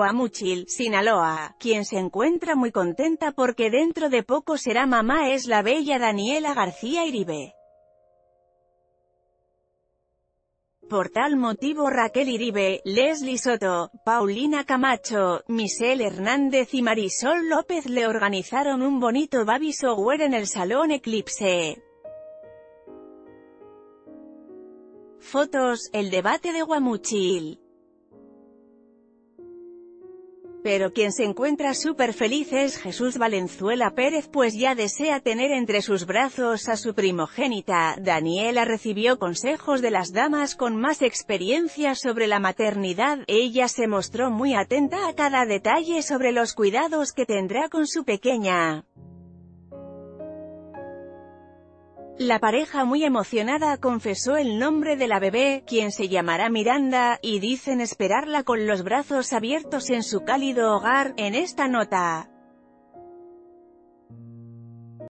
Guamúchil, Sinaloa, quien se encuentra muy contenta porque dentro de poco será mamá es la bella Daniela García Iribe. Por tal motivo Raquel Iribe, Leslie Soto, Paulina Camacho, Michelle Hernández y Marisol López le organizaron un bonito baby shower en el Salón Eclipse. Fotos, el debate de Guamúchil. Pero quien se encuentra súper feliz es Jesús Valenzuela Pérez, pues ya desea tener entre sus brazos a su primogénita. Daniela recibió consejos de las damas con más experiencia sobre la maternidad. Ella se mostró muy atenta a cada detalle sobre los cuidados que tendrá con su pequeña. La pareja muy emocionada confesó el nombre de la bebé, quien se llamará Miranda, y dicen esperarla con los brazos abiertos en su cálido hogar. En esta nota,